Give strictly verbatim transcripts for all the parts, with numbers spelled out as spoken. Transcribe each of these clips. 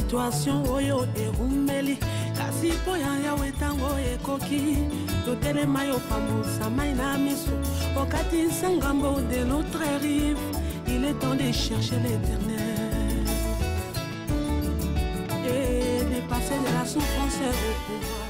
situation oyo erumeli kasi po ya yawe tango ekoki totelema yo pamusa mai na miso okatisa ngambo de l'autre rive il est temps de chercher l'éternel et de passer de la souffrance au pouvoir.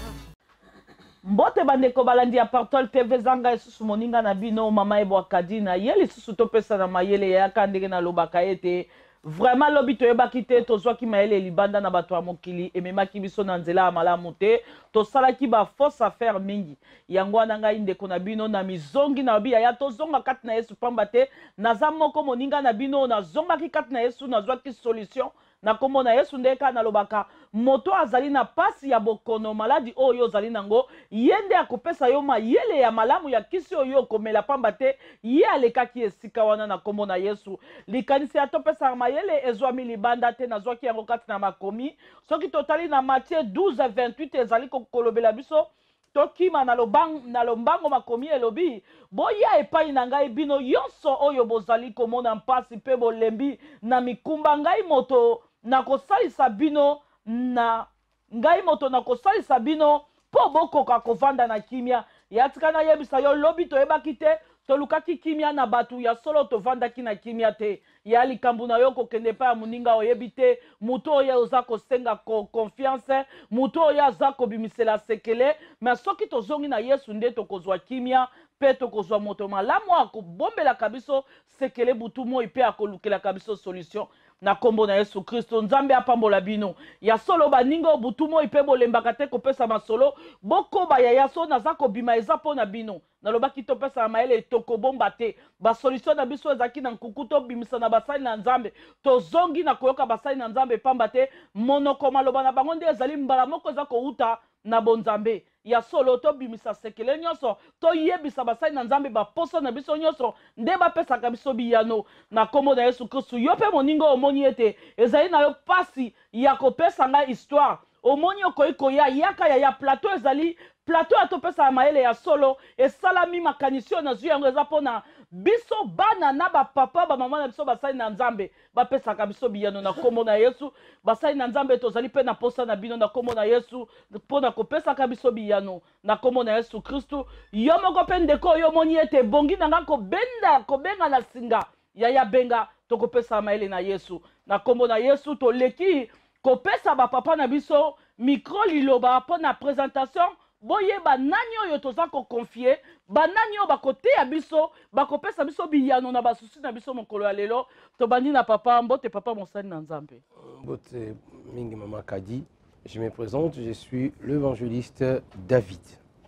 Mbote bandeko balandi ya Partol T V zanga esusu moninga na bino mama ebo akadina yeli susu topesa na mayele ya kandenge na lobaka ete vraiment lobi toyebaki te tozwaki mayele libanda na bato ya mokili ememaki biso na nzela ya malamu te tosalaki ba fausse affaire mingi yango wana ngai ndeko na bino na mizongi na lobi ya tozonga kati na Yesu pamba te naza moko moninga na bino nazongaki kati na Yesu nazwaki solution na kombo na Yesu ndeka na lobaka moto azali na pasi ya bokono maladi oyo azali nango yende akopesa yo mayele ya malamu ya kisi oyo komela pamba te ye alekaki esika wana na kombo na Yesu likanisi ya topesa mayele ezwami libanda te nazwaki yango kati na makomi soki totali na Matthieu douze vingt-huit ezali kokolobela biso tokima na lobang na lombango makomi elobi boya epai na ngai bino yonso oyo bozali komona mpasi pe bolembi na mikumba ngai moto na kosalisa bino na ngai moto na kosalisa bino po bokoka kovanda na kimia yatika na yebisa yo lobi toyebaki te tolukaki kimia na batu ya solo tovandaki na kimia te ya likambu na yo kokende pa ya muninga oyebi te muto oyo oza kosenga ko confiance muto oyo aza kobimisela sekele mais soki tozongi na Yesu nde tokozwa kimia pe tokozwa moto malamu akobombelaka biso sekele butu moi pe akolukelaka biso solution na kombo na Yesu Kristo nzambe apambola bino ya solo baningo butu moi pe bolembaka te kopesa masolo bokoba ya yaso naza kobima eza pona bino nalobaki topesa maele tokobomba te ba solution na biso ezaki na nkukuto bimisa na basali na nzambe tozongi na koyoka basali na nzambe pamba te monoko maloba na bango nde ezali mbala moko eza kouta na bonzambe ya solo to bimisa sekele nyonso to yebisa basali na nzambe ba poso na biso nyonso nde bapesaka biso biyano na kombo na Yesu Kristo yo pe moningo omoni ete ezali na yo pasi ya kopesa nga histoire omoni okoyi koya yaka ya ya plateau ezali plateau atopesa maele ya solo esalami makanisio na zuya yango eza pona biso bana na ba papa ba mama na biso basali na nzambe bapesaka biso biyano na kombo na Yesu basali na nzambe tozali pe na posa na bino na kombo na Yesu pona kopesaka biso biyano na kombo na Yesu Kristo yo moko pe ndeko yo moni ete bongi na ngako benda kobenga na singa ya ya benga tokopesa maele na Yesu na kombo na Yesu toleki kopesa ba papa na biso micro liloba pona présentation boyeba nani oyo toza ko confier banani oyo bakoteya biso bakopesa biso biyano na basusi na biso mokolo ya lelo tobandi na papa mbote papa mosali na nzambe mbote mingi mama Kadi je me présente je suis l'évangéliste David.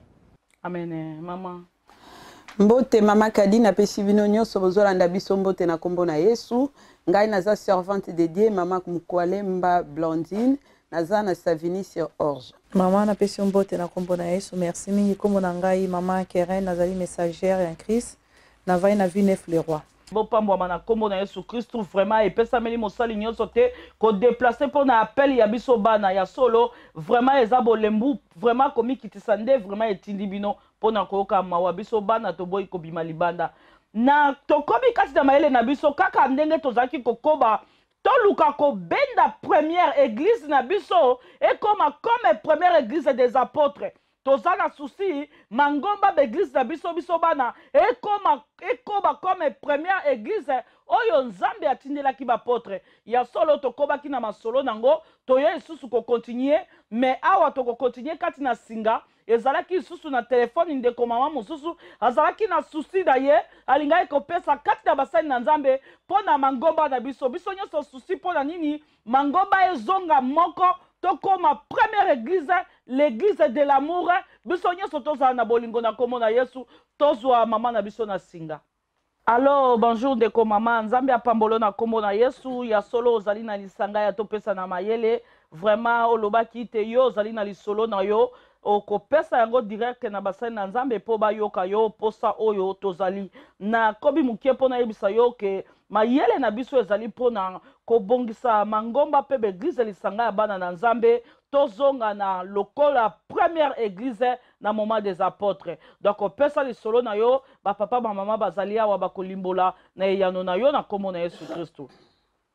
Amen maman mbote mama Kadi na pesi bino nyonso bozolanda biso mbote na kombo na Yesu ngai naza servante de Dieu mama Mukwalemba Blandine naza na Savini sur Orge. Maman na pesi mbote na kombo na Yesu merci mingi kombo na ngai mama Keren nazali messagère en Christ na vai na vie neuf le roi. Bo pambo na kombo na Yesu Kristo vraiment epesa meli mosali nyonso te ko déplacer pour na appel ya biso bana ya solo vraiment eza bolembu vraiment komi kitisa nde vraiment etindi bino pona koyoka mawa biso bana to boy ko bima libanda na tokomi kati na maele na biso kaka ndenge tozaki kokoba toluka ko benda première église na biso et comme comme première église des apôtres tozana souci mangomba l'église na biso biso bana et comme et comme comme première église oyo nzambe atindelaki ba apôtre ya solo tokoba kina masolo nango toye isusu ko continuer mais awa to ko continuer kati na singa ezalaki isusu na telefone ndeko mama mosusu azalaki na souci daye alingai ko pesa kati na basali na nzambe pona mangomba na biso biso nyoso souci pona nini mangomba ezonga moko tokoma première église l'église de l'amour biso nyoso tozala na bolingo na kombo na Yesu tozwa mama na biso na singa. Alors bonjour ndeko mama nzambe apambolo na kombo na Yesu ya solo ozali na lisanga ya topesa na mayele vraiment olobaki te yo ozali na lisolo na yo okopesa yango direct na basali na nzambe po bayoka yo posa oyo tozali na kobi mukie pona yebisa yo ke mayele na biso ezali pona kobongisa mangomba pe beglise lisanga ya bana na nzambe tozonga na lokola première église na moment des apôtres donc opesa lisolo na yo ba papa ba mama bazali awa bakolimbola na eyano na yo na kombo na Yesu Kristo.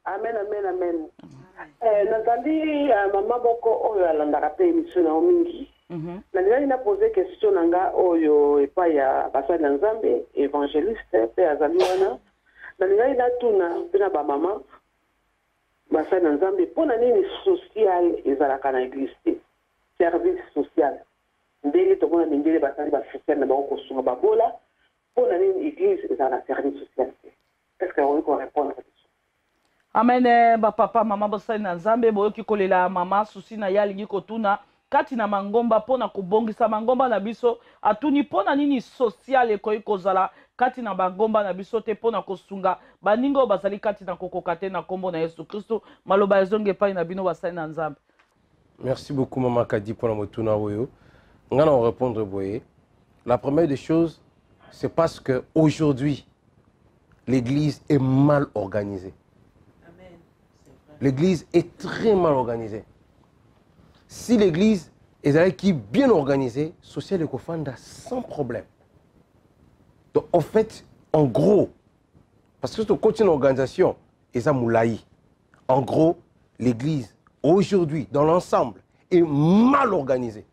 Amen, amen, amen. Eh, Nathalie, maman boko oyo alandaka pe émission na mingi. Na ngai na poser question nanga oyo epa ya basali nzambe évangéliste pe azali wana. Na ngai na tuna pena ba mama basali nzambe pona nini social ezalaka na église. Service social. Ndenge to mona ndenge basali ba social na bako kosunga babola pona nini église ezala service social. Est-ce que on peut répondre? Amen, ba papa mama bosali na nzambe boyoki kolela mama susi na ya lingi kotuna kati na mangomba pona kobongisa mangomba na biso atuni pona nini social ekoyi kozala kati na bangomba na biso te pona kosunga baningo bazali kati na kokoka te na kombo na Yesu Kristo maloba ezonge pai na bino basali na nzambe. Merci beaucoup maman Kadi pour la motuna oyo. Ngana on répondre boye. La première des choses c'est parce que aujourd'hui l'église est mal organisée. L'église est très mal organisée. Si l'église est bien organisée, social et cofanda sans problème. Donc en fait, en gros, parce que c'est une organisation, et ça moulaï. En gros, l'église aujourd'hui, dans l'ensemble, est mal organisée.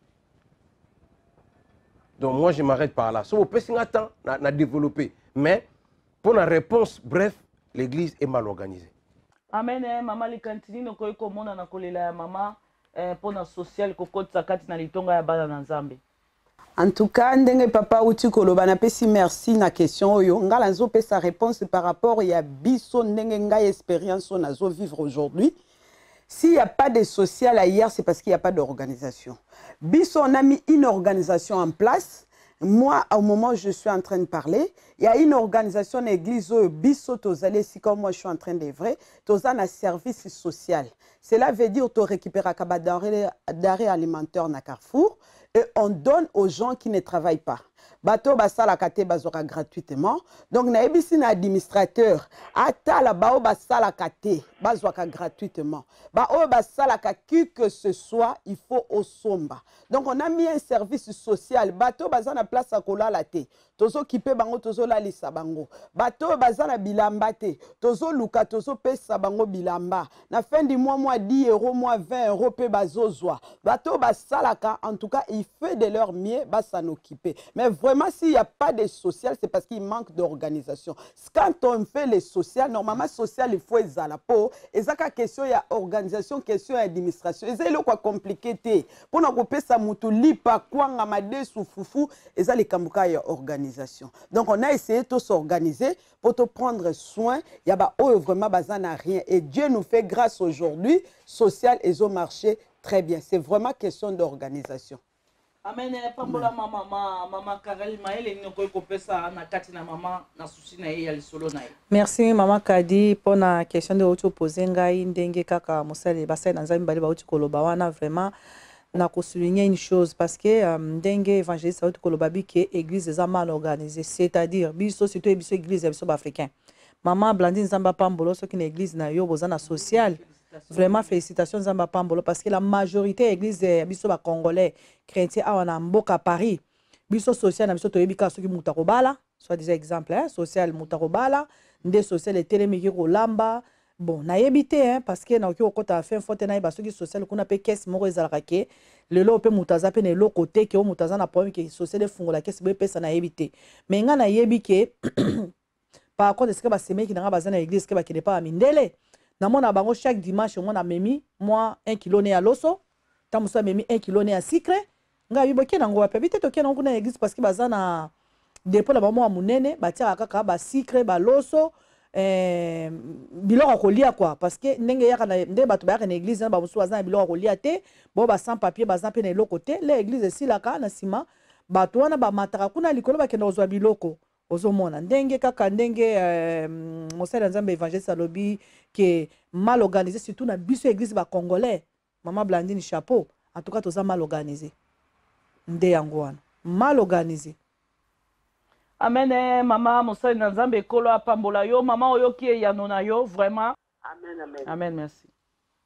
Donc moi je m'arrête par là. Si vous pouvez à développer, mais pour la réponse, bref, l'église est mal organisée. Amen, maman likantini no koyi komona na kolela ya mama eh, pona social kokotsa kati na litonga ya bana na nzambe. En tout cas, ndenge papa uti koloba na pesi merci na question oyo ngala nzo pesa réponse par rapport ya biso ndenge ngai expérience on azo vivre aujourd'hui. S'il n'y a pas de social ailleurs, c'est parce qu'il n'y a pas d'organisation. Biso on a mis une organisation en place. Moi, au moment où je suis en train de parler, il y a une organisation d'église où biso tozale si comme moi je suis en train d'œuvrer, tozana service social. Cela veut dire to récupérer kaba d'arrêt alimentaire na Carrefour et on donne aux gens qui ne travaillent pas. Bato basala kate bazora gratuitement. Donc na ebisi na administrateur ata la bao basala kate bazwaka gratuitement. Ba o basala ka qui que ce soit, il faut au somba. Donc on a mis un service social. Bato bazana place à kolala te. Tozo kipe bango tozo la lisa bango. Bato bazana bilamba te. Tozo luka tozo pesa bango bilamba. Na fin du mois moi dix euros moi vingt euros pe bazozwa. Bato basala ka en tout cas il fait de leur mieux bas s'en occuper. Mais vraiment s'il n'y a pas de social c'est parce qu'il manque d'organisation. Quand on fait le social normalement social il faut ezala po ezaka question ya organisation question ya administration. Ezelo quoi compliqué te. Pour na kopesa mutu lipa kwanga madesu fufu ezali kambuka ya organisation. Donc on a essayé de s'organiser pour te prendre soin. Il y a vraiment besoin de rien. Et Dieu nous fait grâce aujourd'hui. Social et au marché très bien. C'est vraiment question d'organisation. Amen. Pambola mama mama Karel Maël ni ko ko pesa na kati na mama na susi na ya lisolo na. Merci mama Kadi pour la question de auto poser ngai ndenge kaka mosale basai na nzambi bali ba uti koloba wana vraiment na ko souligner une chose parce que um, dengue évangéliste auto kolobabi que église est mal organisée, c'est-à-dire biso surtout biso église biso africain. Maman Blandine Zamba Pambolo so qui une église na yo bozana social. Vraiment félicitations Zamba Pambolo parce que la majorité église biso ba congolais chrétiens a na mboka Paris. Biso social na biso to yebika so ki mutakobala, soit des exemples hein, social mutakobala, ndé social et télémiki ko lamba. Bon, na yebite hein parce que na ko kota fin faute na ba soki social kuna pe caisse moko ezalaka ke lelo pe mutaza pe ne lo côté ke o mutaza na problème ke social fungola caisse be pesa na yebite. Mais nga na yebike par contre est-ce que ba semaine ki na ba na église ke ba kene pas mindele. Na mona bango chaque dimanche mo na memi moi un kilo ne ya loso, tamusa memi un kilo ne ya sucre. Nga biboke na ngo pe bite to ke na kuna église parce que bazana dépôt la maman munene ba tia kaka ba sucre ba loso. Eh, biloko kolia quoi parce que ndenge yaka na nde bato ba na église na ba musu bazana biloko kolia te bo ba sans papier bazana pe na eloko te l'église esilaka na sima bato wana ba mataka kuna likolo ba kenda ozwa biloko ozomona ndenge kaka ndenge eh, mosala nzambe évangéliste alobi que mal organisé surtout na biso église ba congolais maman Blandine chapeau en tout cas toza mal organisé nde yango wana mal organisé. Amen, maman, Moussa Nzambe Kolo Pambola yo, maman oyo qui est yanona yo, vraiment. Amen, amen. Amen, merci.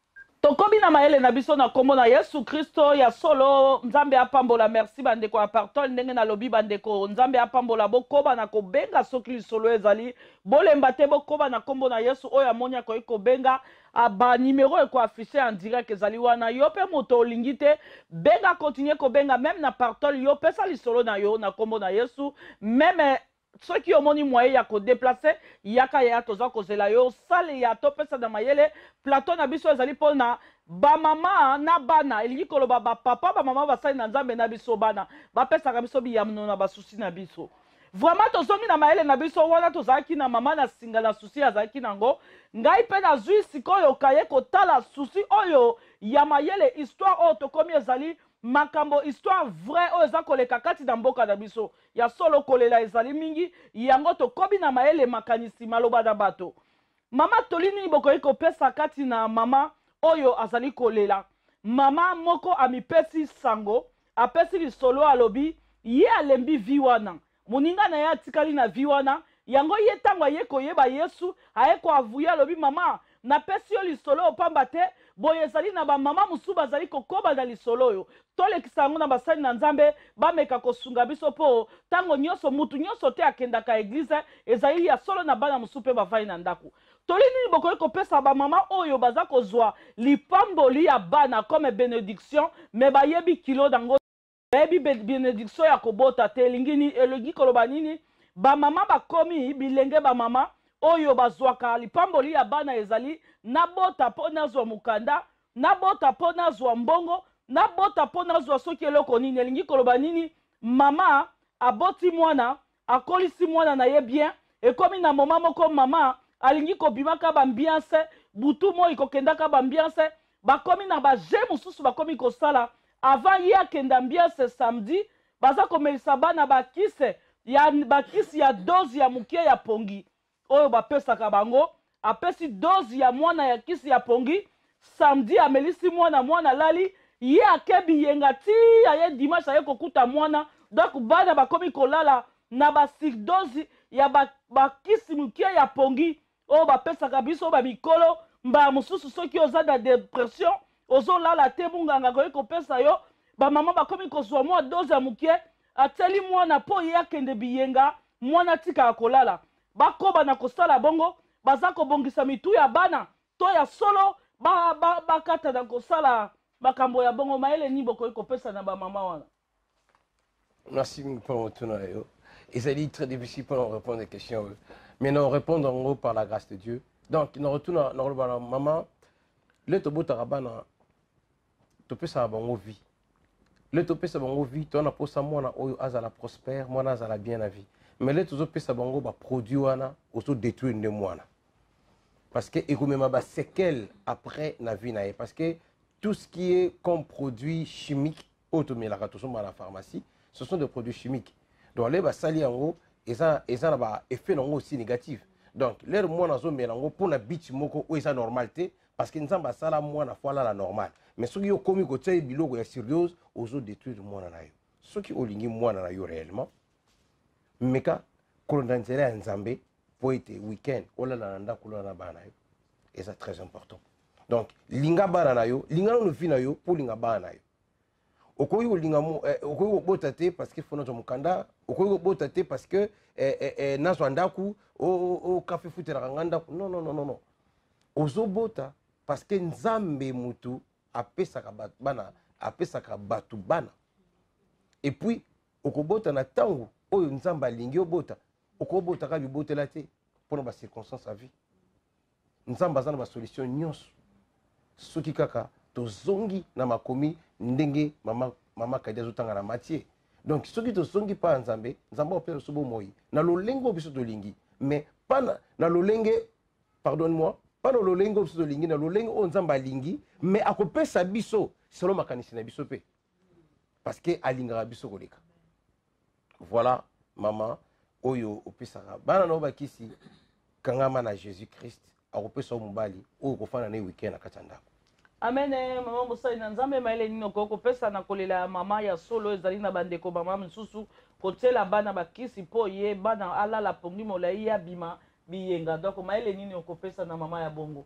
tokobi na mayele na biso na kombo na Yesu Kristo ya solo nzambe apambola merci bandeko ya partol ndenge na lobi bandeko nzambe apambola bokoba na kobenga soki lisolo ezali bolemba te bokoba na kombo na Yesu oyo amoni akoki kobenga ba numéro eko affiché en direct ezali wana yo pe moto olingi te benga continuer kobenga même na partol yo pesa lisolo na yo na kombo na Yesu même ceux qui ont moni moyen ya ko déplacer yaka ya toza kozela yo sale ya to pesa na mayele plateau na biso ezali pona ba mama na bana elingi koloba ba papa ba mama ba sali na nzambe na biso bana ba pesa ka biso biyamno na ba susi na biso vraiment tozongi na mayele na biso wana tozaki na mama na singa na susi azaki nango ngai pe na zui sikoyo kaye kotala susi oyo ya mayele histoire oyo tokomi ezali makambo histoire vrai oyo eza koleka kati na mboka na biso ya solo kolela ezali mingi yango tokobi na mayele makanisi maloba na bato mama tolini bokoki kopesa kati na mama oyo azali kolela mama moko amipesi sango apesi lisolo alobi ye alembi vi wana moninga na ye atikali na vi wana yango ye ntango aye koyeba Yesu aye koavuye alobi mama napesi yo lisolo opamba te boye ezali na bamama mosusu bazali kokoba na lisolo oyo tolekisa yango na basali na nzambe bameka kosunga biso mpo ntango nyonso mutu nyonso te akendaka eglize ezali ya solo na bana mosusu mpe bavai na ndako tolini bokoki kopesa bamama oyo baza kozwa lipamboli ya bana comme bénédiction me bayebi kilo nango bayebi bénédiction ya kobota te elingi elingi koloba nini bamama bakomi bilenge bamama oyo bazwaka lipamboli ya bana ezali nabota mpo nazwa mukanda nabota mpo nazwa mbongo nabota mpo nazwa soki eloko nini elingi koloba nini mama aboti mwana akolisi mwana na ye bien ekomi na moma moko mama alingi kobimaka bambiance butu moi kokendaka bambiance bakomi na baje mosusu bakomi kosala avant ye akenda ambiance samedi baza komelisa bana bakise ya bakisi ya dozi ya mukie ya pongi oyo bapesaka bango apesi dozi ya mwana ya kisi ya pongi samedi amelisi mwana mwana lali ye akebi yenga ti aye dimanche aye kokuta mwana donc bana bakomi kolala na basurdosi ya bakisi mukie ya pongi oyo bapesaka biso bamikolo mbala mosusu soki oza na depression ozolala te munganga koki kopesa yo bamama bakomi kozwa mwa dozi ya mukie ateli mwana mpo ye akende biyenga mwana tika kolala bakoba na kosala bongo baza kobongisa mitu ya bana to ya solo bakata na kosala makambo ya bongo mayele ni bokoki kopesa na bamama wana. Merci pour votre nom. Et ça dit très difficile pour nous répondre des questions. Mais nous répondons en gros par la grâce de Dieu. Donc nous retournons à la maman. Le tobo tarabana, tu peux savoir bongo vie. Le topo sa bongo vie, tu as pour ça moi na oyo azala prospère, moi na azala bien la vie. Mais le tozo pesa bongo ba produit wana, oso détruire ne moi na. Parce que écoumema ba séquelles après na vie na. Parce que tout ce qui est comme produit chimique, automélara tout ça dans la pharmacie, ce sont des produits chimiques. Donc les ba sali en gros, et ça et ça ba effet non aussi négatif. Donc l'air moi na zo melango pour na bitch moko ou ça normalité parce que nzamba sala moi na fois la normale. Mais ceux qui ont commis côté bilogo ya sérieux aux autres détruire moi na yo. Ceux qui ont lingi moi na yo réellement. Mais quand kolondanzela nzambe pour être week-end ola la nda kolona bana yo. Et c'est très important. Donc linga bana na yo, linga no vi na yo pour linga bana yo. Okoyi ko linga mo okoyi ko botate parce que fono to mukanda, okoyi ko botate parce que eh eh nazo ndaku o o café futera nganda. Non non non non non. Ozo bota parce que nzambe mutu apesaka bana apesaka batu bana. Et puis okobota na tango oyo nzamba lingi obota okobota ka bibotela te pour na ba circonstances à vie. Nzamba za na ba solution nyonso. Soki kaka to zongi na makomi ndenge mama mama kadia zotanga na matière. Donc soki to zongi pa nzambe nzamba opela sobo moi na lolengo biso to lingi mais pas na, na lolenge pardonne-moi pas na lolengo biso to lingi na lolengo o nzamba lingi mais akopesa biso selon makanisi na biso pe parce que alinga biso koleka. Voilà maman oyo opesaka bana no bakisi kangama na Jésus-Christ akopesa mobali oyo kofana na weekend akatanda. Amen. Maman Moussa na nzambe maele nino koko pesa na kolela mama ya solo ezali na bandeko mama msusu kotela bana bakisi po ye bana ala la pongi molai ya bima biyenga donc maele nini okopesa na mama ya bongo.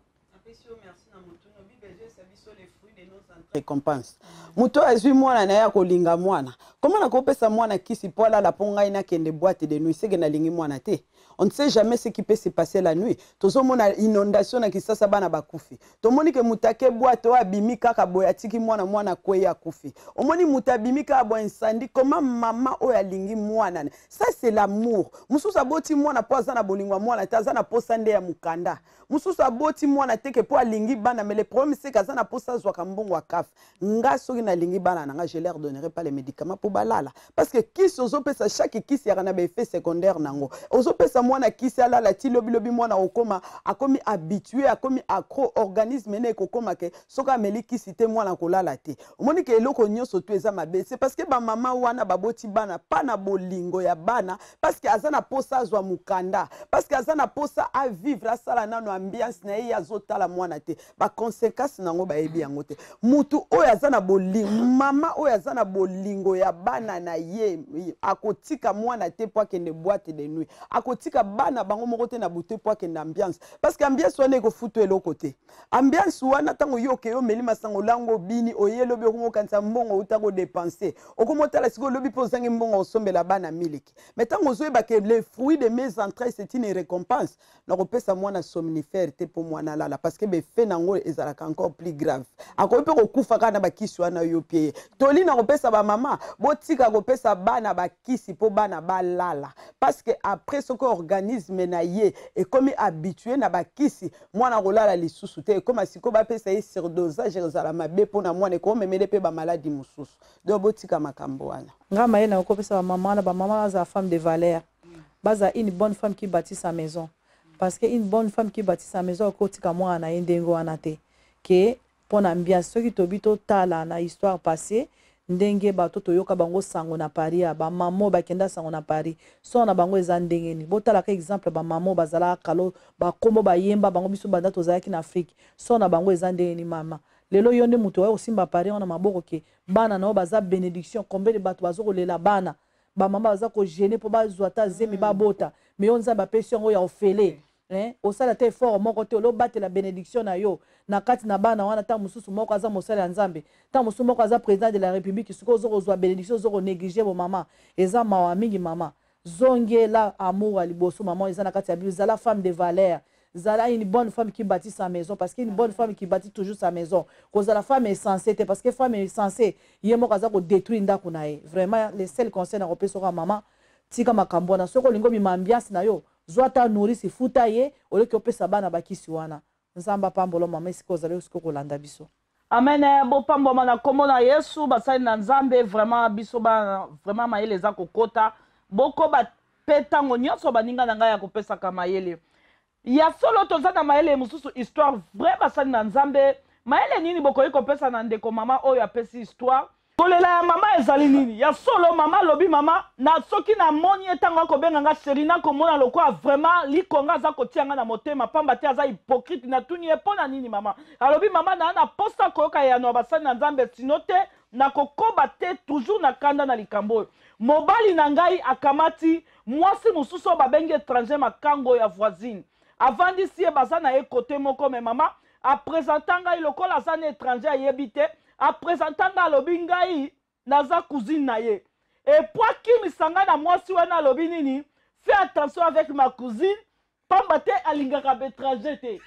récompense muto azwi mwana na ya kolinga mwana comment na kopesa mwana kisi po ala la ponga ina kende boîte de nuit sege na lingi mwana te on ne sait jamais ce qui peut se passer la nuit tozo mona inondation na kisasa bana bakufi tomoni ke mutake boîte o abimi kaka boya tiki mwana mwana kweya kufi omoni mutabimi ka bo incendie comment maman o ya lingi mwana ça c'est l'amour mususu aboti mwana po azana bolingwa mwana ta azana posa nde ya mukanda mususu aboti mwana teke po alingi bana mais le problème c'est que azana posa zwa kambongo akaf nga soki na lingi bana nga je leur donnerai pas les médicaments pour balala parce que kisi ozo pesa chaque kisi ya na ba effet secondaire nango ozo pesa mwana kisi alala ti lobi lobi mwana okoma akomi habitué akomi accro organisme ne kokoma ke soka meli kisi te mwana kolala te omoni ke eloko nyonso to eza mabe c'est parce que ba mama wana baboti bana pa na bolingo ya bana parce que azana posa zwa mukanda parce que azana posa à vivre asala nano ambiance na ye azotala mwana te ba conséquences nango ba yebi yango te mutu oyo azana bolingo mama oyo azana bolingo ya bana na ye akotika mwana te po akende boîte de nuit akotika bana bango moko te na bute po akende ambiance parce que ambiance wana ekofutu eloko te ambiance wana tango yo ke yo meli masango lango bini oyelo bi ko kanisa mbongo utako dépenser okomotala siko lobi po zangi mbongo osombela bana miliki mais tango zo ba ke les fruits de mes entrailles c'est une récompense na kopesa mwana somnifère te po mwana lala parce que be fait nango ezalaka encore plus grave akope ko kufa kana ba kisi wana yo pie toli na kopesa ba mama botika kopesa bana ba kisi po bana balala parce que après ce que organisme na ye et comme habitué na ba kisi mwana kolala lisusu te comme siko ba pesa ye surdosage ezala mabe po na mwana ko memele pe ba maladie mususu donc botika makambo wana ngama ye na kopesa ba mama na ba mama za femme de valeur baza une bonne femme qui bâtit sa maison parce que une bonne femme qui bâtit sa maison kotika mwana yendengo wana te ke pona ambiance soki tobito tala na histoire passée ndenge bato toyoka bango sango na Paris ba mamo bakenda sango na Paris so na bango eza ndenge ni botala ka exemple ba mamo bazala kalo ba kombo ba yemba bango biso banda tozalaki na Afrique so na bango eza ndenge ni mama lelo yonde muto wa osimba Paris on na maboko ke bana na baza bénédiction combien de bato bazo kolela bana ba mama baza ko gêner po bazwa ta zemi ba bota mais on za ba pression ya ofele hein au sala te fort moko te lo battre la bénédiction na yo na kati na bana wana ta mususu moko aza mosala nzambe ta mususu moko aza président de la république siko zo kozwa bénédiction zo ko négliger bo mama eza mawa mingi mama zongela amour aliboso mama eza na kati ya Bible zala femme de valeur zala une bonne femme qui bâtit sa maison parce qu'une bonne femme qui bâtit toujours sa maison cause la femme est censée parce que femme est censée yemo kaza ko détruire ndako na ye vraiment les seuls conseils na kopesa ka mama tika makambo na soko lingo bi ambiance na yo zwata nourrice futa ye ole ki opesa bana bakisi wana nzamba pambolo mama siko zale siko kolanda biso amen bo pambo mana komona Yesu basali na nzambe vraiment biso ba vraiment mayele za kokota boko ba petango nyonso baninga na ngai ya kopesa ka mayele ya solo toza na mayele mususu histoire vrai basali na nzambe mayele nini boko yiko pesa na ndeko mama oyo apesi histoire kolela ya mama ezali nini ya solo mama lobi mama na soki na moni etango akobenga nga Serina komona lokwa vraiment likonga za kotianga na motema pamba te aza hypocrite na tuni epona nini mama alobi mama na na posta koyoka ya no basali na nzambe sinote na kokoba te toujours na kanda na likambo mobali na ngai akamati mwasi mususu babengi étranger makango ya voisine avandi sie baza na ye côté moko me mama a présentanga ilokola za na étranger ayebite a présentanga lobi ngai naza cousine na ye et pour qui misanga na mwasi wana lobi nini fais attention avec ma cousine pamba te alingaka betranger te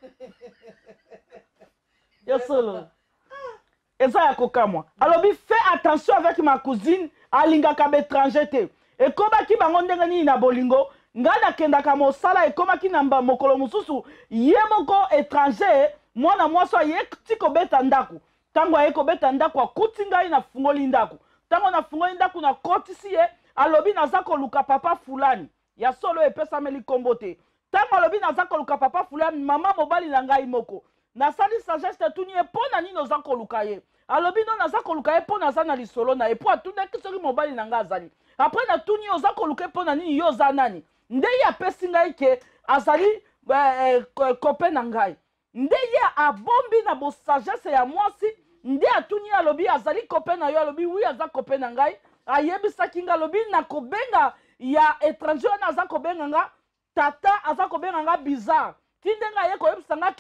yo solo eza ya kokamwa alobi fais attention avec ma cousine alingaka betranger te et kobaki bango ndenge nini na bolingo nga nakendaka mosala ekomaki na mokolo mosusu ye moko étranger mwana mwasi aye ti kobeta ndaku tango aye kobeta ndaku akuti ngai na fungoli ndaku tango na fungoli ndaku na kotisi ye alobi naza koluka papa fulani ya solo epesameli kombo te tango alobi naza koluka papa fulani mama mobali na ngai moko nasali sagesse tuni ye mpo na nini oza koluka ye alobi no naza koluka ye mpo naza na lisolo na ye mpo atundaki soki mobali na ngai azali apres na tuni oza koluka mpo na nini yo oza nani nde ye apesi ngai ke azali eh, kope na ngai nde ye abombi na bosagesse ya mwasi nde atuni alobi azali kope na yo alobi wi aza kope na ngai ayebisaki nga alobi na kobenga ya étranger wana aza kobenga nga tata aza kobenga nga bizarre ti nde ngai ye koyebisa nga ke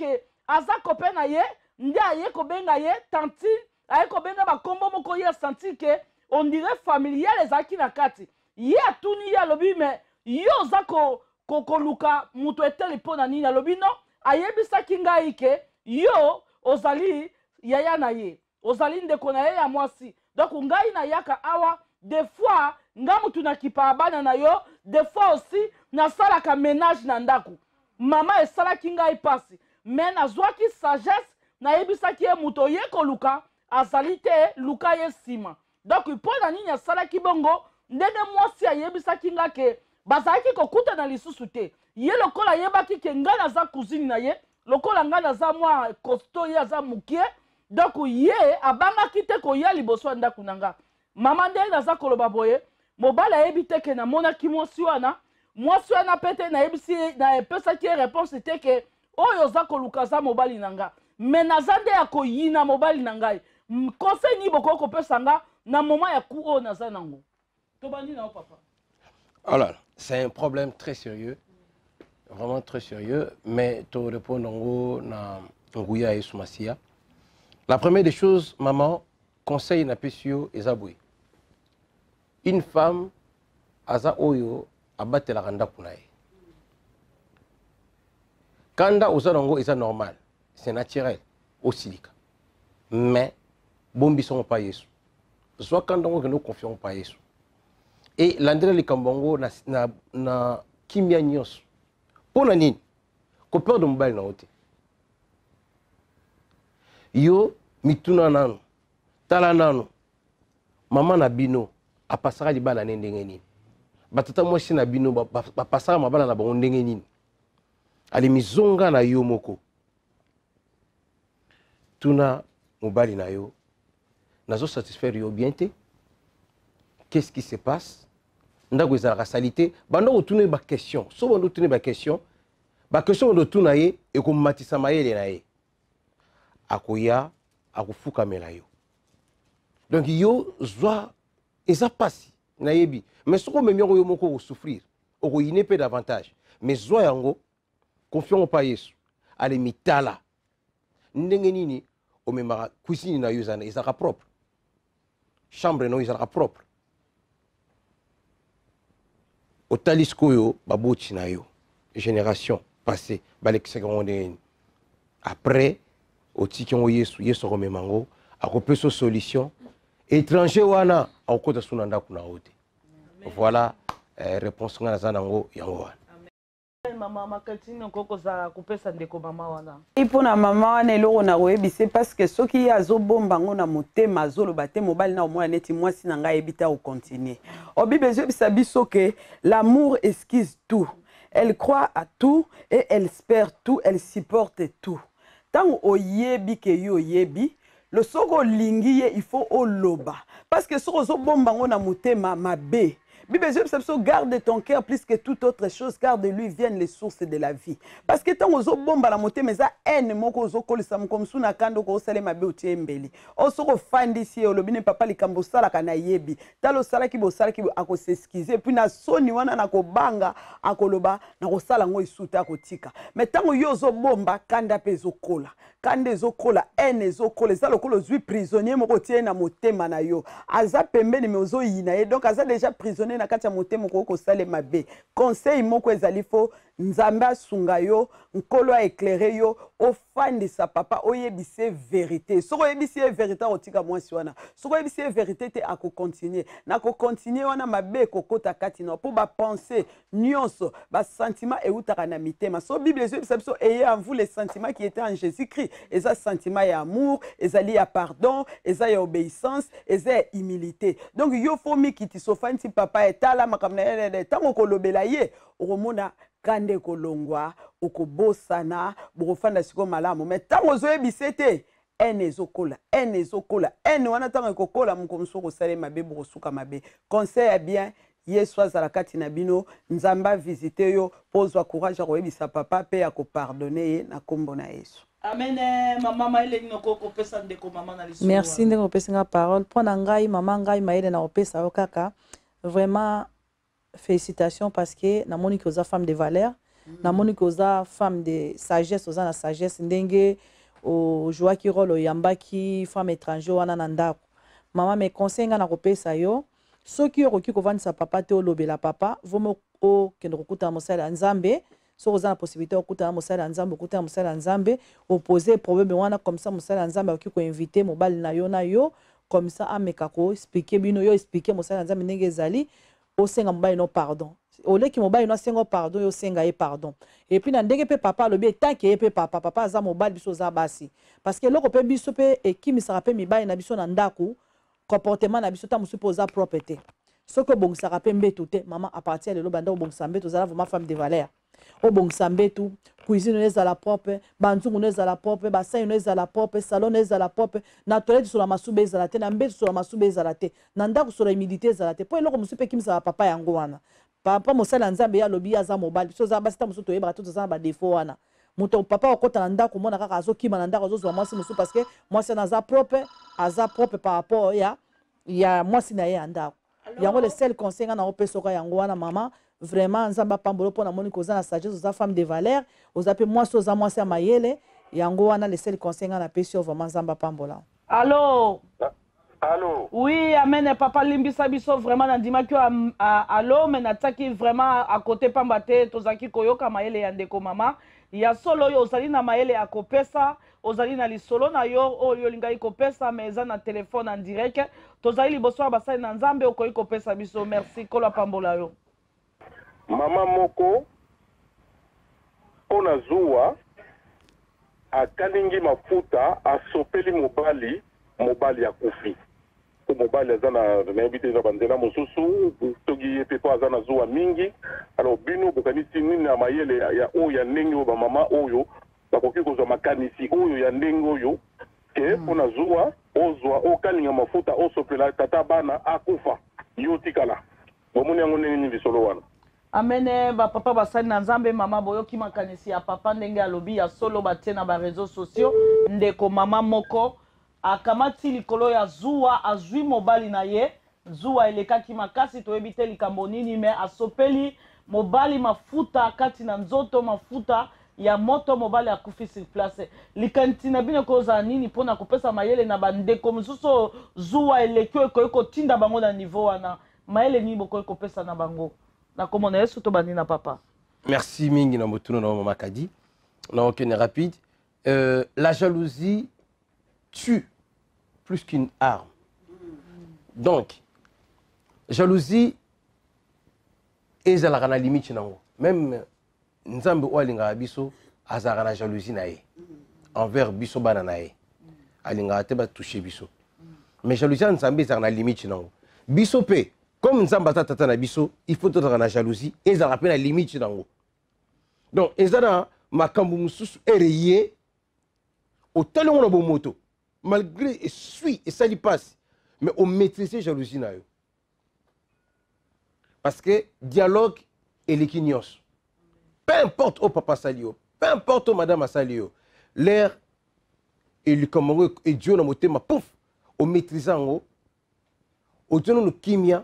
aza copain na ye nde aye kobenga ye tantine aye kobenga bakombo moko ye senti ke on dirait familial ezalaki na kati ye atuni ye alobi me yo oza koluka moto eteli mpo na nini alobi no ayebisaki ngai ke yo ozali yaya na ye ozali ndeko na ye ya mwasi donc ngai na yaka awa des fois nga mutu nakipa bana na yo des fois aussi nasalaka ménage na ndako mama esalaki ngai pasi me nazwaki sagesse nayebisaki ye mutu oye koluka azali te luka ye nsima donc mpo na nini asalaki bongo ndenge mwasi ayebisaki nga ke bazalaki kokuta na lisusu te ye lokola yebaki ke ngai naza cousine na ye lokola ngai naza mwa costo ye aza mokie donc ye abangaki te koya liboso ya ndako na nga mama ndenge naza koloba boye mobali ayebi te ke namonaki mwasi wana mwasi wana mpe te nayepesaki ye réponse te ke oyo oza koluka aza mobali na nga me naza nde ya koyina mobali na ngai conseil ni bokoki kopesa nga na moment ya ku oyo naza nango tobandi na yo papa. Alors, c'est un problème très sérieux, vraiment très sérieux, mais tu réponds na nguya et sumasia. La première des choses, maman, conseil na pesio ezaboué. Une femme, aza oyo, abatte la randa kunae. Kanda ozarongo est normal, c'est naturel, au silica. Mais, bombi sont pas yesu. Soit quand on ne confions pas yesu. Et l'André Likambongo na na na kimia nyos. Pona nini? Ko peur de mobile na ote. Yo mituna nanu. Tala nanu. Mama na bino apasaka libala ndenge nini. Batata mwasi na bino ba pasaka mabala na bango ndenge nini. Ali mizonga na yo moko. Tuna mobile na yo. Nazo satisfaire yo bien te. Qu'est-ce qui se passe? Ndako ezalaka salité. Bando otune ba question. So bando otune ba question. Ba question bando otuna ye ekomatisa mayele na ye. Akoya akufuka mela yo. Donc yo zwa eza pasi na yebi. Mais soko memi yo moko souffrir. Oko yine pe davantage. Mais zwa yango confions pas Yesu. Ale mitala. Ndenge nini o memara cuisine na yo zana ezaka propre. Chambre no ezaka propre. Otaliskoyo baboti na yo génération passée balek seconde après otiki ngo Yesu Yesu romemango akopeso solution étranger wana akota sunanda kuna ote. Voilà euh, réponse ngana zanango yango wana. Mama makatini koko za kupesa ndeko mama wana. Ipo na mama wana eloko na koyebise parce que soki azobomba ngo na motema azoloba te mobali na omona neti mwasi na ngai ebita o continuer. Obi besoin bisa biso que l'amour esquisse tout. Elle croit à tout et elle espère tout, elle supporte tout. Tant oyebi ke yo yebi, le soko lingi ye il faut oloba parce que soko zo bomba ngo na motema mabe. Bible garde ton cœur plus que toute autre chose, car de lui viennent les sources de la vie. Parce que tant que bomba la moté, mais ça haine moko zo kolisam comme suna kando ko sale mabe otie mbeli. O soko fandi si o lobine papa likambo sala kana yebi. Talo sala ki bo sala ki ako s'excuser puis na soni wana na ko banga akoloba na ko sala ngo isuta ko tika. Mais tant yo zo bomba kanda pezo kola. Kande zo kola haine zo kola ça lokolo zui prisonnier moko tie na motema na yo. Aza pembeni me ozo yina et donc aza déjà prisonnier na kati ya motema ko sale mabe. Conseil moko ezali fo nzambe asunga yo nkolo a éclairer yo ofandisa papa oyebise vérité. Soko yebise vérité otika mwasi wana. Soko yebise vérité te ako continuer. Na ko continuer wana mabe kokota kati no po ba penser nyonso ba sentiment eutaka na mitema. So Bible zo bisa biso ayez en vous les sentiments qui étaient en Jésus-Christ. Eza sentiment ya amour, ezali ya pardon, eza ya obéissance, eza ya humilité. Donc yo faut mi kiti sofanti papa etala makamna tango kolobela ye oromona kande kolongwa okobosana bokofanda siko malamu mais tango zoyebise te ene ezokola ene ezokola ene wana tango ekokola mokomso kosala mabe bokosuka mabe. Conseil ya bien Yesu azala kati na bino nzamba visite yo pozwa courage koyebisa papa pe ya kopardonner ye na kombo na Yesu. Amen. Maman maile noko kopesa ndeko mama na lisu. Merci ndeko kopesa nga parole. Pona ngai mama ngai maile na kopesa yo kaka. Vraiment félicitations parce que na moni que oza femme de valeur. namoni ke oza femme de sagesse oza na sagesse ndenge ojwaki role oyambaki femme étranger wana na ndako mama me conseil nga na kopesa yo soki okoki kovandisa papa te olobela papa vomo okende kokutana mosala ya nzambe soki oza na possibilité okutana mosala ya nzambe okutana mosala ya nzambe opose problème wana comme ça mosala ya nzambe akoki koinvite mobali na yo na yo comme ça ameka koexplike bino yo explike mosala ya nzambe ndenge ezali osenga mobali no pardon oleki mobali no asenga pardon yo senga ye pardon et puis na ndenge pe papa alobi etanke ye pe papa papa aza mobali biso oza basi parce que eloko pe biso pe ekimisaka pe mibali na biso na ndako comportement na biso ta mosusu pe oza propre te soki obongisaka pe mbetu te mama à partir ya lelo banda obongisa mbetu ozala vraiment femme de valeur obongisa mbetu cuisine no ezala propre banzungu no ezala propre basai no ezala propre salon no ezala propre na toilette sola masuba ezala te na mbetu sola masuba ezala te na ndako sola humidité ezala te po eloko mosusu pe ekimisaka papa yango wana papa mosala ya nzambe ye alobi aza mobali biso oza basi ta mosusu toyebaka to toza na badefo wana moto papa okota na ndako omona kaka azokima na ndako azozwa mwasi mosusu parce que mwasi wana aza propre aza propre par rapport ya ya mwasi na ye ya ndako yango le seul conseil nga na opesoka yango wana mama vraiment nzambe apambolo mpo namoni koza na sagesse oza femme de valeur oza mpe mwasi oza mwasi ya mayele yango wana le seul conseil nga napesi yo vraiment nzambe apambola. Allô? Allô? Oui, amen, papa limbisa biso vraiment nandimaki allô, mais nataki vraiment à côté pambate tozaki koyoka mayele ya ndeko mama. Ya solo yo ozali na mayele ya kopesa, ozali na lisolo na yo oyo lingai kopesa mais eza na téléphone en direct. Tozali liboso basali na nzambe okoyi kopesa biso. Merci kola pambola yo. Mama moko ona zuwa akalingi mafuta asopeli mobali mobali ya kufi. Mobali azana na invité na bandela mosusu togi pepo azana zuwa mingi alors bino bokanisi nini na mayele ya oyo ya ndenge oyo bamama oyo bakoki kozwa makanisi oyo ya ndenge oyo ke mpona zuwa ozwa okalinga mafuta osopela tata bana akufa yo tikala bomoni yango ndenge nini lisolo wana amene bapapa basali na nzambe mama boyoki makanisi ya papa ndenge alobi ya solo batie na bareseau sociaux ndeko mama moko akamati likolo ya zuwa azwi mobali na ye zuwa elekaki makasi toyebi te likambo nini me asopeli mobali mafuta kati na nzoto mafuta ya moto mobali akufi sur place likanisi na bino kozala nini mpona kopesa mayele na bandeko mosusu zuwa eleki oyo ekoki kotinda bango na niveau wana mayele nini bokoki kopesa na bango na komona yesu to bandi na papa. Merci mingi na motuno na mama Kadi na okene rapide. Euh, la jalousie tue plus qu'une arme. Donc, jalousie est à la limite nango. Même nzambe o alinga biso azara na jalousie na ye envers biso bana na ye. Alinga te ba toucher biso. Mais jalousie nzambe est à la limite nango. Biso pe comme nzambe tata na biso, il faut être na jalousie et ça rappelle la limite nango. Donc, ezana makambu mususu ereye au talon na bo moto. Malgré et suit et ça lui passe mais on maîtrise jalousie na yo parce que dialogue et l'équignos peu importe au papa salio peu importe au madame salio l'air et le comment et Dieu na motema pouf au maîtrisant au au tono no kimia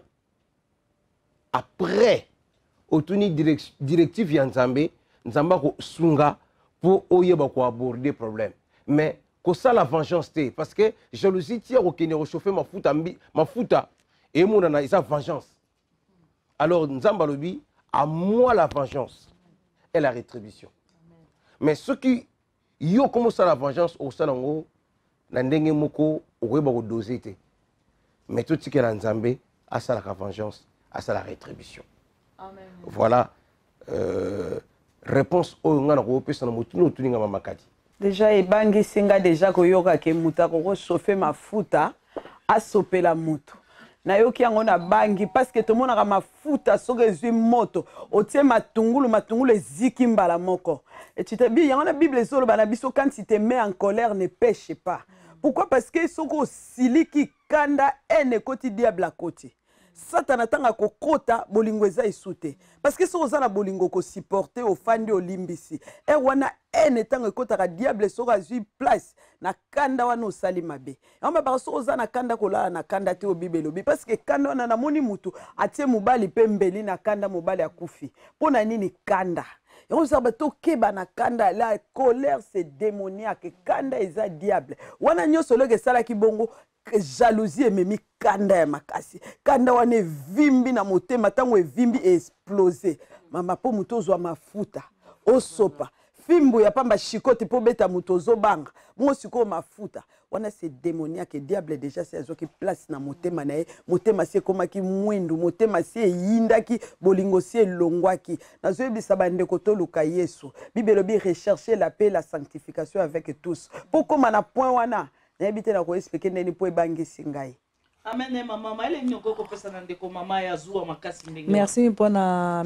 après au tuni directive ya nzambe nzamba ko sunga pour oyeba ko aborder problème mais que ça la vengeance té parce que jalousie tire au kene réchauffer ma futa ma futa et mon na isa vengeance alors nzamba lobi à moi la vengeance et la rétribution. Amen. Mais ce qui yo comme ça la vengeance au salongo na ndenge moko oyeba ko doser té mais tout ce que la nzambe a ça la vengeance a ça la rétribution. Amen. Voilà euh, réponse au ngana ko pesa na motuno tuninga mama Kadi. Déjà ebangi singa déjà koyoka ke muta ko chauffer mafuta asopela mutu na yoki yango na bangi parce que tomona ka mafuta soke zwi moto otie matungulu matungulu eziki mbala moko et tu te bi yango na Bible solo bana biso quand tu te mets en colère ne pêche pas. Pourquoi? Parce que soko siliki kanda ene koti diable à côté Satan atanga kokota bolingo eza isute parce que so ozana bolingo ko supporter au fandi olimbisi e wana ene tanga kota ka diable so ka zui place na kanda wana osali mabe amba ba so ozana kanda kola na kanda te obibelo bi parce que kanda wana na moni mutu atie mobali pembeli na kanda mobali akufi pona nini kanda yango zaba to keba na kanda la colère c'est démoniaque kanda eza diable wana nyonso loke sala ki bongo jalousie ememi kanda ya makasi kanda wana evimbi na motema ntango evimbi explose mama po moto ozwa mafuta osopa fimbu ya pamba chikote po beta moto ozobanga bongo sikoyo mafuta wana c'est démoniaque diable déjà c'est azwaki place na motema na ye motema si ekomaki mwindu motema si eyindaki bolingo si elongwaki nazoyebisa bandeko toluka yesu bible elobi rechercher la paix la sanctification avec tous po koma na point wana nayebi te na koexplike ndeni po ebangisi ngai amen mama maele nyoko kopesa na ndeko mama ya zuwa makasi ndenge merci mpona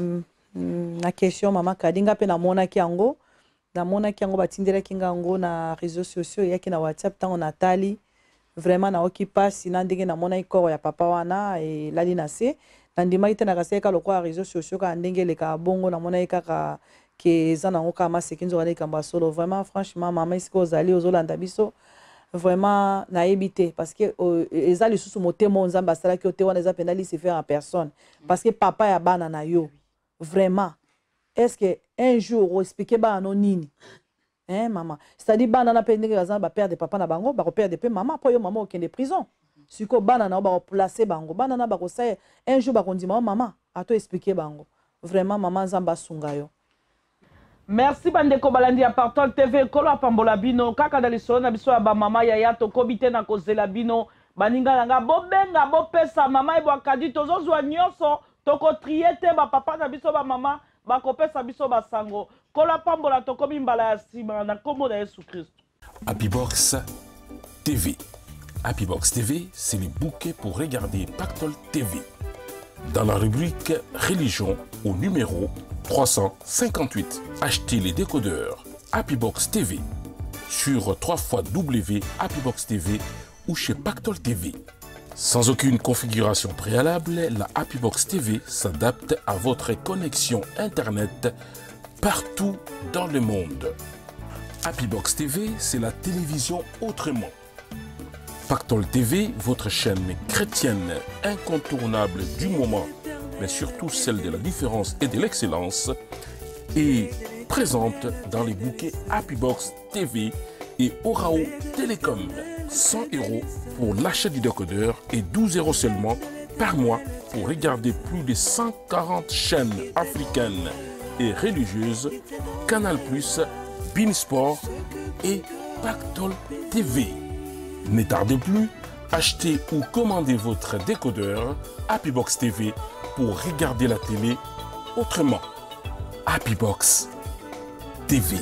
na question mama kadinga pe namonaki yango namonaki yango batindelaki ngango na réseaux sociaux yaki na WhatsApp ntango natali vraiment naoki pasi na ndenge namonaki koro ya papa wana elali na se nandimaki te nakasi eka lokola réseaux sociaux kaka ndenge eleka bongo namonaki kaka ke eza nango kaka maseki nzoka na likambo ya solo vraiment franchement mama esika ozali ozolanda biso vraiment nayebi te parce que eza lisusu motema oyo nzambe asalaki yo te wana eza mpenza lisi faire en personne parce que papa ya bana na yo vraiment est-ce que un jour expliquer ba anonini hein maman c'est-à-dire bana na pendenge bazana ba père de papa na bango ba ko père de pe maman po yo maman okende prison siko bana na ba placer bango bana na ba ko sa un jour ba kondima maman ato expliquer bango vraiment maman nzamba sunga yo. Merci bandeko balandi ya Partol T V kolo apambola bino kaka na lisolo na biso ya ba mama ya ya to kobite na kozela bino baninga nanga bobenga bopesa mama ebo akadi tozozwa nyonso toko triete ba papa na biso ba mama ba kopesa biso ba sango kolo apambola to komi mbala ya sima na kombo na Yesu Christ. Happybox T V. Happybox T V, c'est le bouquet pour regarder Partol T V. Dans la rubrique Religion au numéro trois cent cinquante-huit. Achetez les décodeurs Happybox T V sur w w w point happybox t v ou chez Pactol T V. Sans aucune configuration préalable, la Happybox T V s'adapte à votre connexion Internet partout dans le monde. Happybox T V, c'est la télévision autrement. Pactol T V, votre chaîne chrétienne incontournable du moment, mais surtout celle de la différence et de l'excellence, est présente dans les bouquets Happybox T V et Orao Télécom. cent euros pour l'achat du décodeur et douze euros seulement par mois pour regarder plus de cent quarante chaînes africaines et religieuses, Canal plus, Beansport et Pactol T V. Ne tardez plus, achetez ou commandez votre décodeur Happybox T V pour regarder la télé autrement. Happybox T V.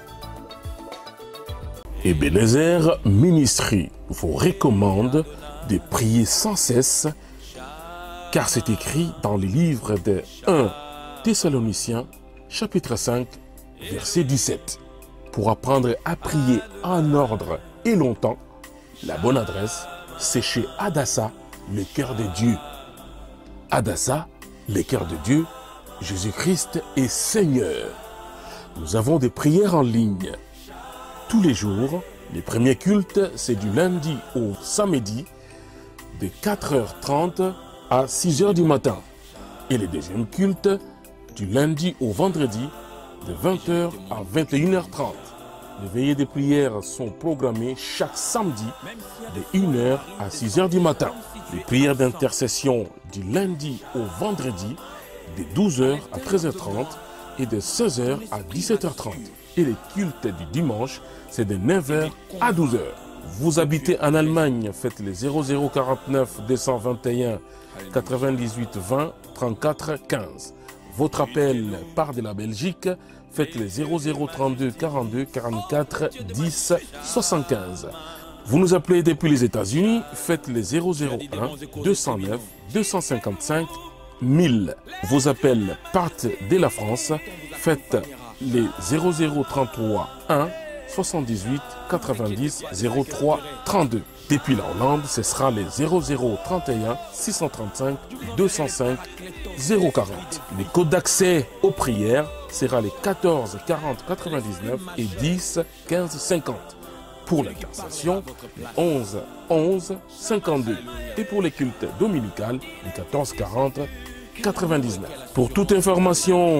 Ebenezer Ministry vous recommande de prier sans cesse, car c'est écrit dans le livre de premier Thessaloniciens, chapitre cinq, verset dix-sept. Pour apprendre à prier en ordre et longtemps, la bonne adresse, c'est chez Adassa, le cœur de Dieu. Adassa, le cœur de Dieu, Jésus-Christ est Seigneur. Nous avons des prières en ligne tous les jours. Les premiers cultes, c'est du lundi au samedi, de quatre heures trente à six heures du matin. Et les deuxièmes cultes, du lundi au vendredi, de vingt heures à vingt et une heures trente. Les veillées de prières sont programmées chaque samedi, de une heure à six heures du matin. Les prières d'intercession du lundi au vendredi, de douze heures à treize heures trente et de seize heures à dix-sept heures trente. Et les cultes du dimanche, c'est de neuf heures à douze heures. Vous habitez en Allemagne, faites le zéro zéro quarante-neuf deux cent vingt et un quatre-vingt-dix-huit vingt trente-quatre quinze. Votre appel part de la Belgique, faites le zéro zéro trente-deux quarante-deux quarante-quatre dix soixante-quinze. Vous nous appelez depuis les États-Unis, faites le zéro zéro un deux cent neuf deux cent cinquante-cinq mille. Vos appels partent de la France, faites les zéro zéro trente-trois un soixante-dix-huit quatre-vingt-dix zéro trois trente-deux. Depuis la Hollande, ce sera les zéro zéro trente et un six cent trente-cinq deux cent cinq zéro quarante. Les codes d'accès aux prières sera les quatorze quarante quatre-vingt-dix-neuf et dix quinze cinquante. Pour l'intercession, les onze onze cinquante-deux. Et pour les cultes dominicales, les quatorze quarante quatre-vingt-dix-neuf. Pour toute information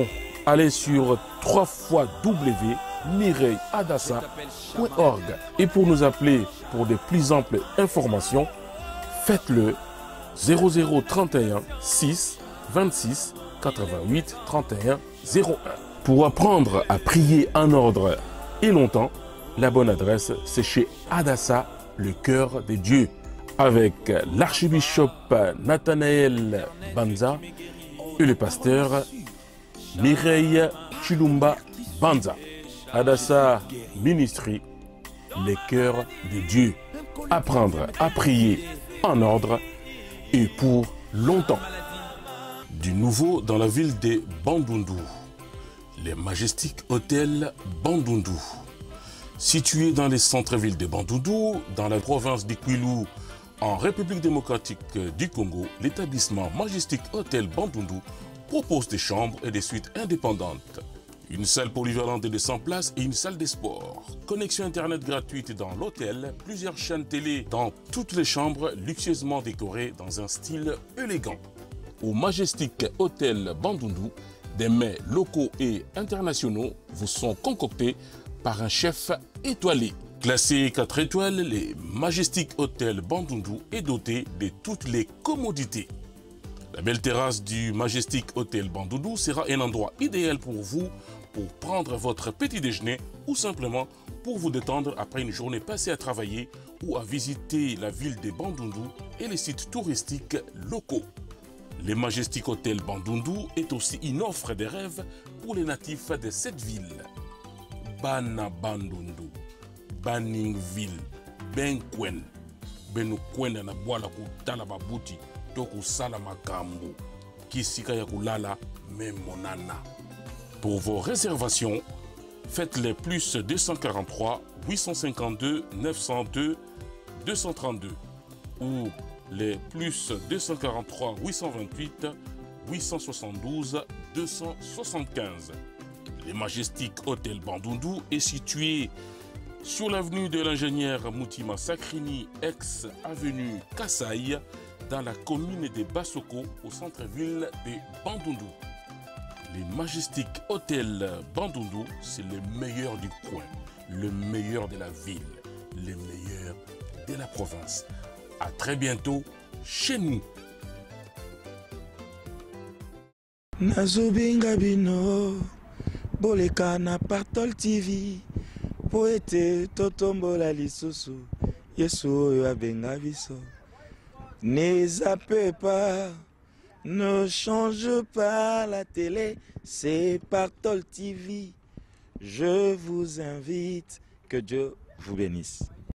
allez sur w w w point mireille adassa point org. Et pour nous appeler pour de plus amples informations, faites-le zéro zéro trente et un six vingt-six quatre-vingt-huit trente et un zéro un. Pour apprendre à prier en ordre et longtemps, la bonne adresse, c'est chez Adassa, le cœur de Dieu, avec l'archibishop Nathanaël Banza et le pasteur Mireille Chilumba Banza. Adassa Ministry, le cœur de Dieu. Apprendre à prier en ordre et pour longtemps. Du nouveau dans la ville de Bandundu, les Majestic Hôtels Bandundu. Situé dans les centres-villes de Bandundu, dans la province d'Ikwilu, en République démocratique du Congo, l'établissement Majestic Hotel Bandundu propose des chambres et des suites indépendantes. Une salle polyvalente de cent places et une salle de sport. Connexion internet gratuite dans l'hôtel, plusieurs chaînes télé dans toutes les chambres luxueusement décorées dans un style élégant. Au Majestic Hotel Bandundu, des mets locaux et internationaux vous sont concoctés par un chef étoilé. Classé quatre étoiles, les Majestic Hotel Bandundu est doté de toutes les commodités. La belle terrasse du Majestic Hotel Bandundu sera un endroit idéal pour vous pour prendre votre petit déjeuner ou simplement pour vous détendre après une journée passée à travailler ou à visiter la ville de Bandundu et les sites touristiques locaux. Le Majestic Hotel Bandundu est aussi une offre de rêve pour les natifs de cette ville. Bana Bandundu, Baningville, Benkwen, Benukwenda na bwala kutala babuti, toku sala makambo, kisika ya kulala memonana. Pour vos réservations, faites les plus deux cent quarante-trois huit cent cinquante-deux neuf cent deux deux cent trente-deux ou les plus deux cent quarante-trois huit cent vingt-huit huit cent soixante-douze deux cent soixante-quinze. Le Majestic Hotel Bandundu est situé sur l'avenue de l'ingénieur Moutima Sakrini, ex-avenue Kassai, dans la commune de Bassoko, au centre-ville de Bandundu. Le Majestic Hotel Bandundu, c'est le meilleur du coin, le meilleur de la ville, le meilleur de la province. À très bientôt chez nous. Nazobinga bino boleka na Partol T V poete totombola lisusu Yesu oyo abenga biso. Ne zappez pas, ne change pas la télé, c'est Partol T V. Je vous invite, que Dieu vous bénisse.